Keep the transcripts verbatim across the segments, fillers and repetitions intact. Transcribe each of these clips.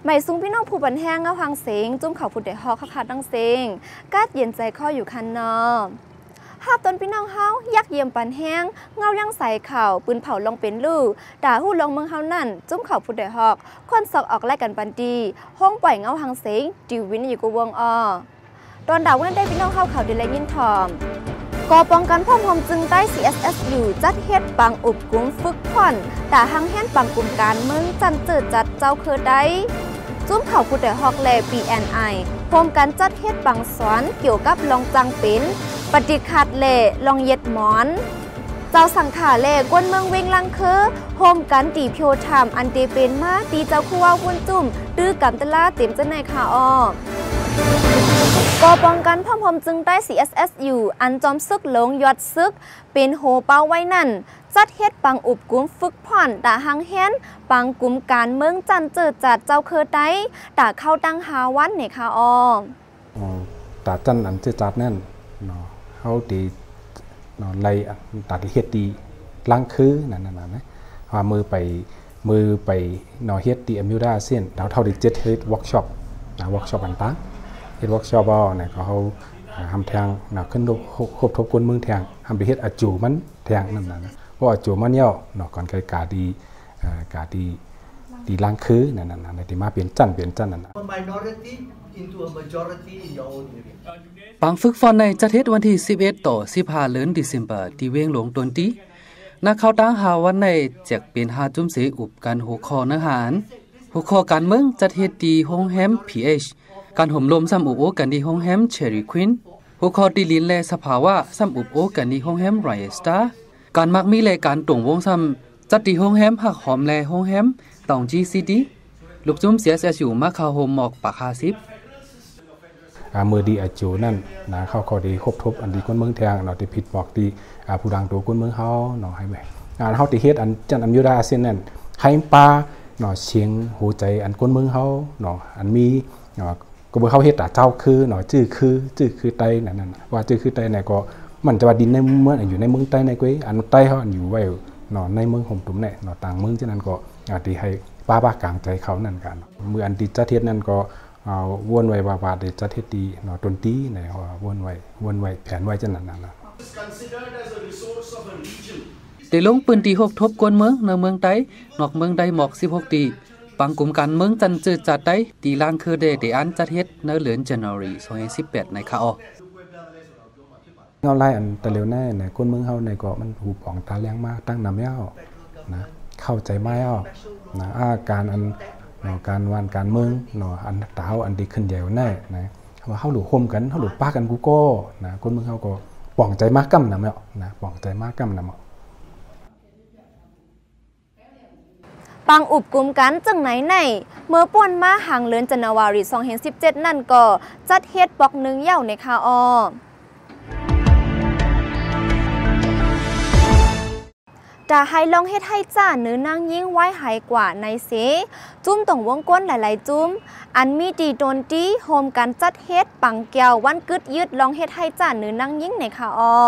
ไม่ซุ้งพี่น้องผู้บันแห้งเงาหางเสียงจุ่มเขาผู้เดือดหอกขาดดังเสียงกาดเย็นใจข้ออยู่คันนอหาบตนพี่น้องเฮายักเยี่ยมปันแห้งเงายังใส่เข่าปืนเผาลงเป็นลู่ด่าหู้ลงเมืองเฮานั่นจุ่มเขาผู้เดือดหอกคนสอกออกไล่กันปันดีห้องปล่อยเงาหางเสียงดิววินอยู่กับวงอตอนดาวนั้นได้พี่น้องเฮาเขาเดลยินทอมกอป้องกันพ่อมจึงได้ ซี เอส เอส ยู จัดเฮ็ดปังอุบกุ้มฝึกผ่อนด่าหังแห้นปังกลุ่มการเมืองจันเจิดจัดเจ้าคือได้จุ้มเข่าผู้เดือฮอกเล ปี เอ็น ไอ พร้อมกันจัดเฮ็ดปังสอนเกี่ยวกับลองจังเป็นปฏิคัดเล่ลองเย็ดหมอนเจ้าสังขาเล่กวนเมืองเวงลังคือโฮมกันตีเพียวทำอันเดเป็นมาตีเจ้าคู่ว่าวนจุ่มตื้อกำตะลาเต็มจะในขาอ้อกอป้องกันพ่อมจึงได้ ซี เอส เอส ยู อันจอมซึกหลงยอดซึกเป็นโหเป้าไว้นั่นจัดเฮ็ดปังอุบกุ้มฝึกผ่อนด่าหังแฮนปังกลุ่มการเมืองจันเจิดจัดเจ้าเคยได้ด่าเข้าดังหาวันในคาออด่าจันอันเจิดจัดนั่นเนาะเขาตีเนาะไล่ตัดเฮ็ดดีล้างคือนั่นนั่นนะว่ามือไปมือไปเนาะเฮ็ดดีอมิวดาเซียนเราเท่าที่เจ็ดเฮ็ดเวิร์กช็อปนะเวิร์กช็อปต่างเฮ็ดเวิร์กช็อปเนี่ยเขาทำแทงเนาะขึ้นครบทบกวนเมืองแทงทำไปเฮ็ดอาจูมันแทงนั่นนะว่าจูมันเย่อเนาะก่อนกาดีกาดีดีล้างคือนั่นนั่นนั่นที่มาเปลี่ยนจันเปลี่ยนจันนั่นปังฝึกฟอนในจัดเฮ็ดวันที่สิบเอ็ดต่อสิบห้าเดือนธันวาคมที่เวียงหลวงตนตีนักข่าวตั้งหาวันในแจกเป็นหาจุ่มเสอุบกันหัวคอเนื้อหารหัวคอการเมืองจัดเฮ็ดดีโฮงแฮม พี เอช การห่มลมซ้ำอุบโอกันดีโฮงแฮมเชอรี่ควินหัวคอดีลินและสภาวะซ้ำอุบโอกันดีโฮงแฮมไรสตาร์การมักมีรายการตรงวงซ้ำจัดดีโฮงแฮมหักหอมแลโฮงแฮมตอง จี ซี ดี ลูกจุ่ม ซี เอส เอส ยู มาข่าวโฮมหมอกปากหาสิบมือดีอาจูนั่นนะเขาเขาดีครบทบอันดีก้นเมืองแทงเนาะที่ผิดบอกดีผู้ดังตัวก้นเมืองเขาเนาะให้ไหมเขาตีเฮ็ดอันจันอันยูดาเส้นนั่นให้ปลาเนาะเชียงหัวใจอันก้นเมืองเขาเนาะอันมีเนาะก็บอกเขาเฮ็ดแต่เจ้าคือเนาะจื้อคือจื้อคือไตนั่นนั่นว่าจื้อคือไตไหนก็มันจะว่าดินในเมืองอยู่ในเมืองใต้ในกุ้ยอันใต้เขาอันอยู่ไว้เนาะในเมืองห่มตุ้มเนี่ยเนาะต่างเมืองฉะนั้นก็อาจจะให้ป้าป้ากลางใจเขานั่นกันมืออันติจัดเฮ็ดนั่นก็วนไว้ว่าว่าเดจัดเฮ็ดดีเนาะต้นตีเนี่ยวนไว้วนไว้แผนไว้จังนั้นน่ะได้ลงปืนตีหกทบกวนเมืองในเมืองใต้นอกเมืองใดหมอกสิบหกตีปังกลุ่มการเมืองจันจืดจัดได้ตีล่างคือเดได้อันจัดเฮ็ดในเดือนธันวาคมสองพันสิบแปดในคาออเงาไล่อันแต่เร็วแน่ในก้นเมืองเฮาในก็มันหูป่องตาแรงมากตั้งนำเย้านะเข้าใจไม่เอานะอาการอันเนาะการวันการเมืองเนาะอันตาอันดีขึ้นใหญ่แน่นะว่าเฮาหลุดคมกันเฮาหลุดป้ากันกูก็นะก้นเมืองเฮาก็ป่องใจมากกำนำเนาะนะป่องใจมากกำนำปังอุบกลุ่มกันจังไหนในเมื่อป่วนมาหางเลือนจันวารีสองพันสิบเจ็ดนั่นก็จัดเฮ็ดปอกหนึ่งเย่าในคาออด่าให้ลองเฮ็ดให้จ้าเนื้อนางยิ่งไว้หายกว่าในเสจุ้มต่องวงก้นหลายๆจุ้มอันมีดีโดนดีโฮมกันจัดเฮ็ดปังแก้ววันกึดยืดลองเฮ็ดให้จ้าเนื้อนางยิ่งในคาออ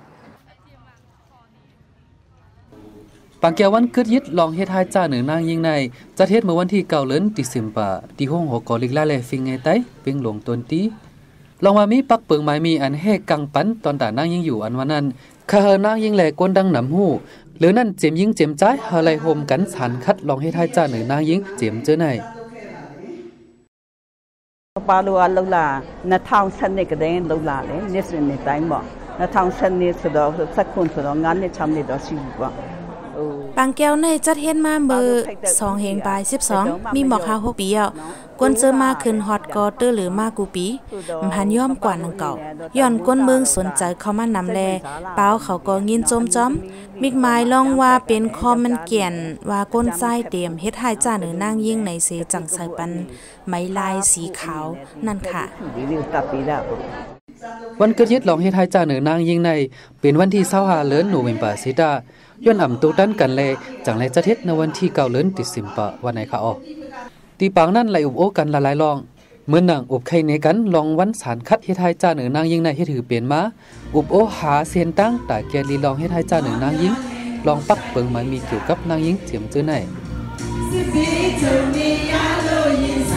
ปังแก้ววันกึดยึดลองเฮ็ดให้จ้าเนื้อนางยิ่งในจัดเฮ็ดเมื่อวันที่เก้าเดือนธันวาคมที่ห้องหอกอลิกลาและฟิงไงไต้เปียงหลวงตนตีลองว่ามีปักเปิงไม้มีอันแหกกังปันตอนด่านางยิ่งอยู่อันวันนั้นข้าเฮนางยิ่งแหลกก้นดังหนำหูหรือนั่นเจียมยิงเจียมใจเฮไลโฮมกันสันคัดลองให้ทายจ้าหนึ่งนางยิงเจียมเจอไหนปาลูอัลลาณทางชันนี่ก็ได้ลูลาเลยนิสในไต้หมอกณทางชันนี่สุดอกสักคนสุดอกงานนี่ทำในดอกชิบะปังแก้วในจัดเฮ็ดมาเบอร์สองเฮงปลายสิบสองมีหมอกหาหกปีอ่ะก้นเจอมาขึ้นฮอตกอเตอร์หรือมากูปีมันพันย่อมกว่านังเก่าย้อนก้นเมืองสนใจเขามานำแลเป้าเขาก็ยินจมจอมมิกไม้ลองว่าเป็นคอมมันเกี่ยนว่าก้นใจเตรียมเฮ็ดให้จ้าหรือนางยิ่งในเสจังใส่ปันไม้ลายสีขาวนั่นค่ะวันเกิดยึดลองเฮ็ดให้จ้าหรือนางยิ่งในเป็นวันที่เศร้าหาเลินโนเวมเบอร์ซิดาย้อนอ่ำตูดันกันเลยจังไรจะเฮ็ดในวันที่เก้าเดือนธันวาคมวันไหนคะอ๋อตีปางนั่นไหลอุบโอกันละลายลองเมื่อนางอุบไข่เนกันลองวันสารคัดเฮ็ดให้จ้าหนึ่งนางยิงในเฮ็ดถือเปลี่ยนมาอุบโอหาเซียนตั้งแต่แกลีลองเฮ็ดให้จ้าหนึ่งนางยิงลองปักเปิงมันมีเกี่ยวกับนางยิงเจียมเจอไหน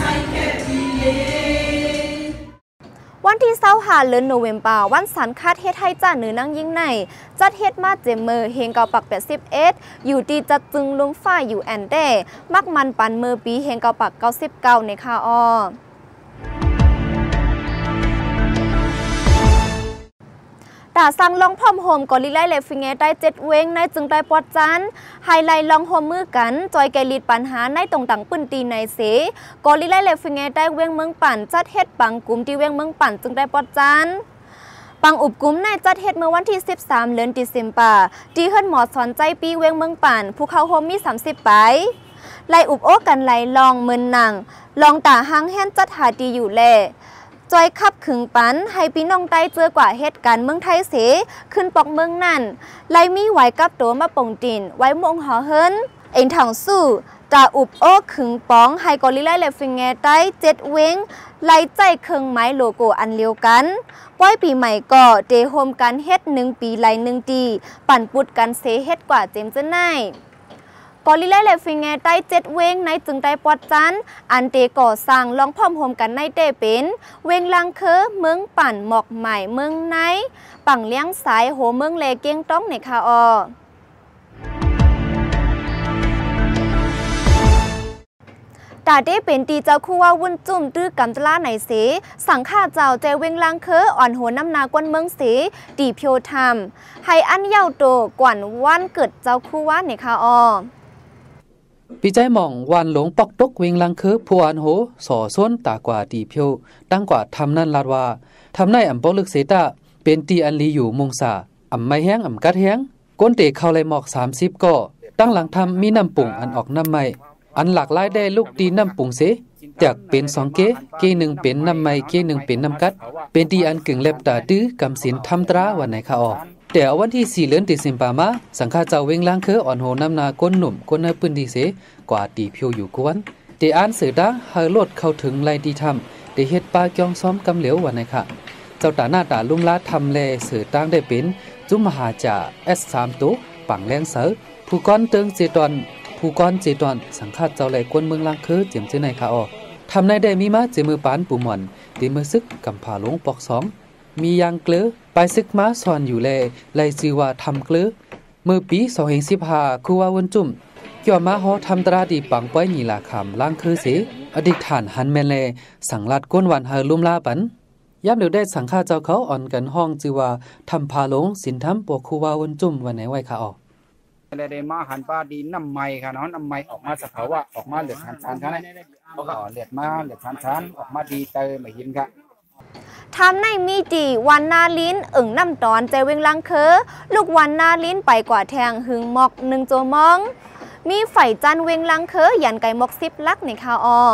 วันที่เศร้าหาเดือนโนเวมบาวันสันคาดเฮ็ดให้จ้าเหนือนั่งยิ่งในจัดเฮ็ดมาเจมเมอร์เฮงเกาปักแปดสิบเอ็ดอยู่ดีจัดจึงลุมฝ้ายอยู่แอนเดมักมันปันเมอร์ปีเฮงเกาปักเก้าสิบเก้าในคาออตาสั่งลองพร้อมโฮมกอลิไลเลฟิงเงได้เจ็ดเวงในจึงได้ปอดจันไฮไลท์ลองโฮมมือกันจอยแกลีดปัญหาในตรงต่างปืนตีในเสกอลิไลเลฟิงเงได้เวงเมืองปั่นจัดเฮ็ดปังกลุ่มที่เวงเมืองปั่นจึงได้ปอดจันปังอุบกลุ่มในจัดเฮ็ดเมื่อวันที่สิบสามเดือนตุลาคมดีเฮิรนหมอสอนใจปีเวงเมืองปั่นผู้เข้าโฮมมีสามสิบไปไล่อุบโอกันไล่ลองเมินหนังลองตาหางแห่นจัดหาดีอยู่แลจอยขับขึงปันให้พี่น้องได้เจอกว่าเหตุการณ์เมืองไทยเสขึ้นปอกเมืองนั่นไล่มีไหวกับตัวมาป่งตินไว้มงหอเฮิรนเอ็นถังสู้ตาอุบโอขึงป้องให้กอลิไลเลฟิงเงได้เจ็ดเวงไล่ใจเครื่องไม้โลโก้อันเลียวกันป้อยปีใหม่ก็เดโฮมกันเฮ็ดหนึ่งปีไล่หนึ่งตีปั่นปุดกันเสเฮ็ดกว่าเจมจะไนกอลิไลเลฟิงเงได้เจ็ดเวงในจึงได้ปอดจันอันเตก่อสร้างลองพร้อมโฮมกันในเตเป็นเวงลังเคอเมืองปั่นหมอกใหม่เมืองไนปังเลี้ยงสายโหเมืองเลเก้งต้องในคาออตาได้เป็นตีเจ้าคู่ว่าวุ่นจุ่มตื้อกำจลาไหนเสสังฆาเจ้าเจเวงลังเคออ่อนโหน้ำนากวนเมืองเสตีเพียวธรรมให้อันเย้าโตกวนวันเกิดเจ้าคู่ว่าในคาออปีใจหม่องวันหลงปอกตกเวงลังคือผู้อันโหสอส้นตากว่าตีเพียวตั้งกว่าทำนั่นลาดว่าทำในอ่ำปอกลึกเสตาเป็นตีอันลีอยู่มงสาอ่ำไม่แห้งอ่ำกัดแห้งก้นเตะเข้าเลยหมอกสามสิบก็ตั้งหลังทำมีน้ำปุ่งอันออกน้ำไม่อันหลากหลายได้ลูกตีน้ำปุ่งเสจากเป็นสองเกเกหนึ่งเป็นน้ำไม่เกหนึ่งเป็นน้ำกัดเป็นตีอันกึ่งเล็บตาตื้อกำสินทำตราวันไหนข้าออกแต่วันที่สี่เดือนตุลาคมมาสังฆาเจ้าเวงลังเคออ่อนโหน้ำนาก้นหนุ่มก้นในปืนดีเสกว่าตีเพียวอยู่กวนเตอ่านสื่อดังเฮลดเข้าถึงไลดีทำเตเฮ็ดปลาเกียงซ้อมกำเหลววันไหนค่ะเจ้าตาหน้าตาลุ่มลาทำแลสื่อตั้งได้เป็นจุมหาจ่า เอส สาม ตุปังแรงเสือผู้ก้อนเติงเจตอนผู้ก้อนเจตอนสังฆาเจ้าไหลก้นเมืองลังเคอเจียมเจไหนค่ะออกทำในได้มีมาเจมือปานปูหม่อนตีมือซึกกำผาหลงปอกสองมียางเกลือไปซึกมาสอนอยู่แลไลชื่อว่าทำเกลือเมื่อปีสองพันสิบห้าคือว่าวันจุ่มเกี่ยวมาฮอทำตราดีปังป้อยนีลาคำล่างคือเสอดีตฐานหันแมนแลสังลัดก้นวันเฮลุ่มลาปันย้ำเดี๋ยวได้สังฆาเจ้าเขาอ่อนกันห้องจือว่าทำพาหลงสินทำปวกคือว่าวันจุ่มวันไหนไว้ค่ะออกเลยมาหันปลาดีน้ำไม้ค่ะเนาะน้ำไม้ออกมาสักเขาว่าออกมาเหลือชันชันค่ะเนี่ยเขาก็เหลือมาเหลือชันชันออกมาดีเตยมาหินค่ะทำในมีจีวันนาลิ้นอึ่งน้ำตอนใจเวงลังเคอลูกวันนาลิ้นไปกว่าแทงหึงหมอกหนึ่งโจมองมีไฟจันเวงลังเคอยันไก่หมอกซิบลักในคาออ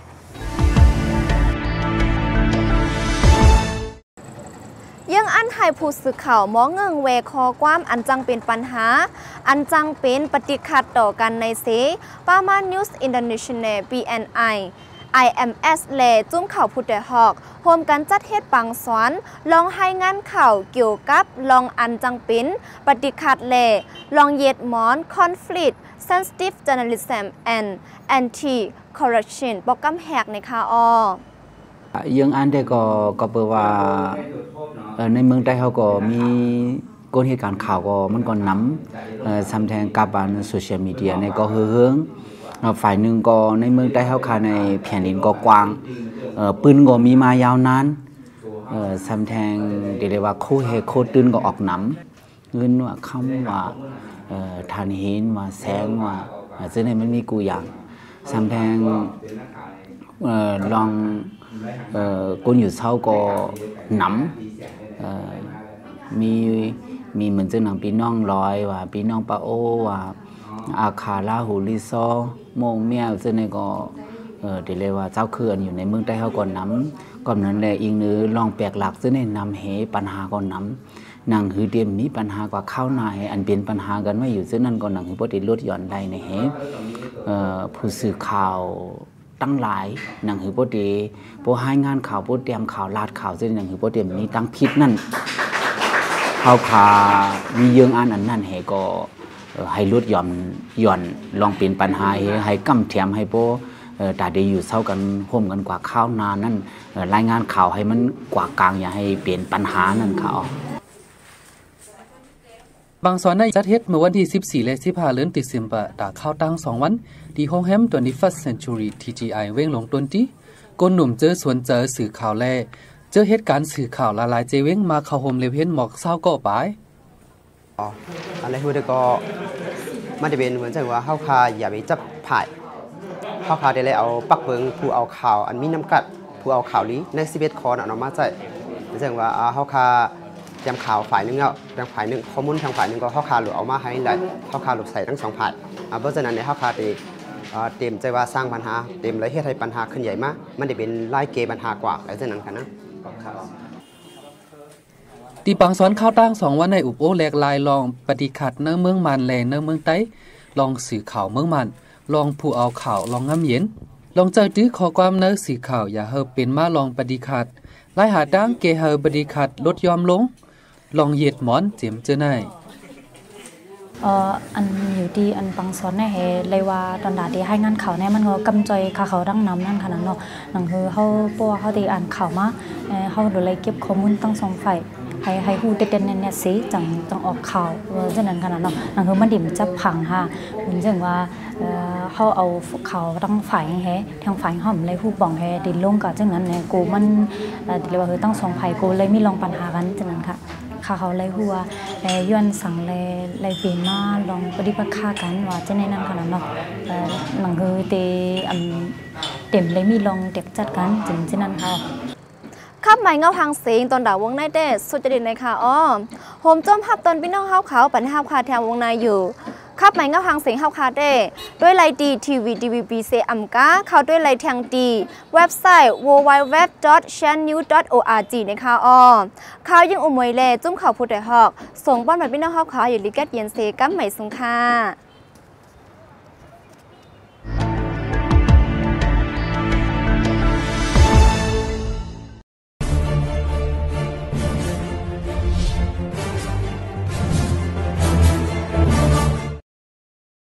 ยังอันไทยผู้สื่อข่าวมองเงิงแวคอความอันจังเป็นปัญหาอันจังเป็นปฏิขัดต่อกันในเสปามานิวส์อินเตอร์เนชั่นแนล พี เอ็น ไอ ไอ เอ็ม เอส เลจุ้มข่าวผู้ใดฮอกโฮมกันจัดเฮ็ดปังสอนลองให้งานข่าวเกี่ยวกับลองอันจังเป็นปฏิขัดเลลองเย็ดหมอน conflict sensitive journalism and anti corruption โปรแกรมแหกในคาออยังอันเดก็ก็เปิดว่าในเมืองไทยเขาก็มีก้นเหตุการณ์ข่าวก็มันก็น้ำซ้ำแทงกับอันโซเชียลมีเดียในก็เฮืองฝ่ายหนึ่งก็ในเมืองไทยเขาค่ะในแผ่นดินก็กว้างปืนก็มีมายาวนานซ้ำแทงเดี๋ยวว่าโคเฮโคตื่นก็ออกน้ำเงินว่าคำว่าทานหินว่าแสงว่าซึ่งในมันมีกูอย่างซ้ำแทงลองก้นอยู่เช้าก็หนำมีมีเหมือนเจ้าหนังปีน้องลอยว่าปีน้องปะโอว่าอาคาลาหูลิซอโมงเมียวเจ้าในก็เดี๋ยวเลยว่าเจ้าเขื่อนอยู่ในเมืองใต้เขาก่อนน้ำก่อนนั้นแหละอีกนึงลองแปลกหลักเจ้าในนำเหปัญหาก่อนน้ำนางหือเดียมมีปัญหากว่าข้าวนาอันเป็นปัญหากันว่าอยู่เจ้านั่นก่อนนางหือปฏิลดหย่อนใดในเหผู้สื่อข่าวตั้งหลายหนังหือโปเดโปให้งานข่าวโปเตรียมข่าวลาดข่าวเส้นหนังหือโปเตรียมนี้ตั้งพิษนั่นข่าวขามีเยื่ออันอันนั่นเหก็ให้ลดหย่อนหย่อนลองเป็นปัญหาให้กำเทียมให้โปแต่ได้อยู่เศร้ากันห่มกันกว่าข้าวนานนั่นรายงานข่าวให้มันกว่ากลางอย่าให้เปลี่ยนปัญหานั่นข่าวบางส่วนในจัดเฮ็ดเมื่อวันที่สิบสี่และสิบห้าเดือนตุลาคมตาเข้าตั้งสองวันที่โฮงแฮม twenty-first Century ที จี ไอ เว้งหลงตนที่กนหนุ่มเจอสวนเจอสื่อข่าวแลเจอเหตุการณ์สื่อข่าวละลายเจเว้งมาเข้าโฮมเลเพ้นหมอกเศร้าก็ไปอ๋ออะไรพูดก็มันจะเป็นเหมือนจังว่าเฮาคาอย่าไปจับผ่ายเฮาคาได้เลยเอาปักเบิงผู้เอาข่าวอันมีน้ำกัดผู้เอาข่าวนี้ในสิบเอ็ดคอนเอามาใส่จังว่าเฮาคายำข่าวฝ่ายนึงแล้วทางฝ่ายนึงข้อมูลทางฝ่ายนึงก็เฮาคาหลุดเอามาให้ได้เฮาคาหลุดใส่ทั้งสองฝ่ายเพราะฉะนั้นในเฮาคาได้เต็มใจว่าสร้างปัญหาเต็มเลยเฮ็ดให้ปัญหาขึ้นใหญ่มากมันจะเป็นไล่เกปัญหากว่าแล้วฉะนั้นกันนะตีปังสอนข้าวตั้งสองวันในอุบโอแหลกลายลองปฏิขัดเนื้อเมืองมันแลเนื้อเมืองไต้ลองสื่อข่าวเมืองมันลองผู้เอาข่าวลองงำเย็นลองเจอตื้อขอความเนื้อสื่อข่าวอย่าเฮอเป็นมาลองปฏิขัดไล่หาดังเกเฮอปฏิขัดลดยอมลงลองเหยียดหมอนเจียมเจอไหนเอ่ออันอยู่ที่อันปังสอนแน่เฮเลยว่าตอนดาที่ให้งานข่าวแน่มันก็กำจอยข่าวเขาดังน้ำนั่นขนาดเนาะนั่นคือเฮาปัวเฮาที่อ่านข่าวมาเอ่อเฮาโดยเลยเก็บข้อมูลตั้งสองฝ่ายให้ให้ฮู้เด็ดๆเนี่ยสิจังจังออกข่าวเออจังนั้นขนาดเนาะนั่นคือมันดิ่มจับผังค่ะเหมือนจังว่าเอ่อเฮาเอาข่าวตั้งฝ่ายแฮทางฝ่ายห่อมเลยฮู้บ้องแฮดินลงก็จังนั้นเนี่ยกูมันเอ่อเรียกว่าคือตั้งสองฝ่ายกูเลยมีลองปัญหากันจังนั้นค่ะข่าวเขาเลยหัวเลยย้อนสั่งเลยเลยเปลี่ยนมาลองปฏิบัติค่ากันว่าจะในนั้นขนาดเนาะหนังคือเตอเต็มเลยมีลองเด็กจัดกันจริงเช่นนั้นค่ะขับไม้เงาทางเสียงตอนด่าวงในเต้สุดจะดินในค่ะอ้อโฮมจมฮับตอนพี่น้องเฮาเขาปันฮับคาแทงวงในอยู่ขับไม้เงาทางเสียงเฮาคาเต้ด้วยไลดีทีวีดีวีบีเซอัมกาเข้าด้วยไลแทงดีเว็บไซต์ ดับเบิลยู ดับเบิลยู ดับเบิลยู ดอท ชันนิว ดอท โอ อาร์ จี ในค่ะอ้อข่าวยังอุ่มวยเล่จุ่มข่าวผู้ใดฮอกส่งป้อนแบบพี่น้องเฮาเขาอยู่ลิเกตเย็นเซกัมใหม่สงค่ะ